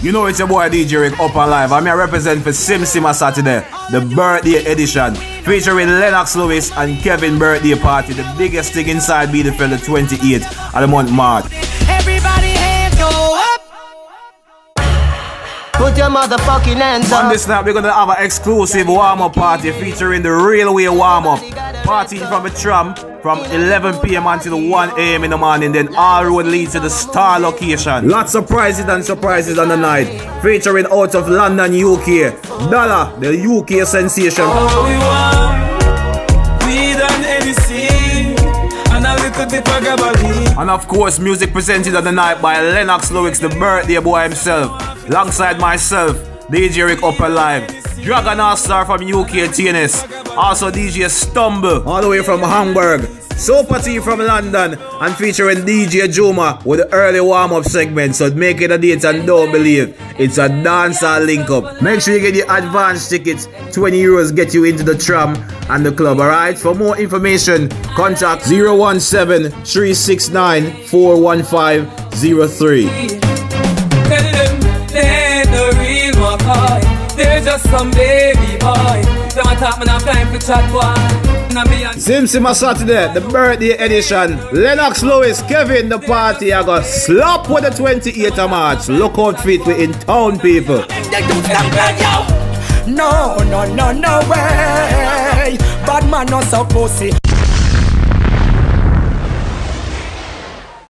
You know it's your boy DJ Rick up and live. I'm here represent for Sim Simma Saturday, the birthday edition, featuring Lennox Lewis and Kevin birthday party. The biggest thing inside Bielefeld, the 28th of the month March. Everybody hands go up. Put your motherfucking hands up. On this night, we're gonna have an exclusive warm-up party featuring the railway warm-up. Partying from a tram from 11 p.m. until 1 a.m. in the morning. Then all road leads to the Star location. Lots of prizes and surprises on the night. Featuring out of London, UK, Dollar, the UK sensation. All we want, weed and anything, and a little bit of gabardine. And of course, music presented on the night by Lennox Lewis, the birthday boy himself, alongside myself, DJ Rick up and live. Dragon All-Star from UK TNS. Also DJ Stumble all the way from Hamburg. Super T from London. And featuring DJ Juma with the early warm-up segment. So make it a date and don't believe it's a dancer link-up. Make sure you get your advance tickets. 20 euros get you into the tram and the club. Alright? For more information, contact 017-369-41503. They're just some baby boy. Them a talk, man, I'm time for chat boy. Sim Simma Saturday, the birthday edition. Lennox Lewis, Kevin, the party. I got slap with the 28th of March. Look out for it, we're in town, people. No way. Bad man not so pussy.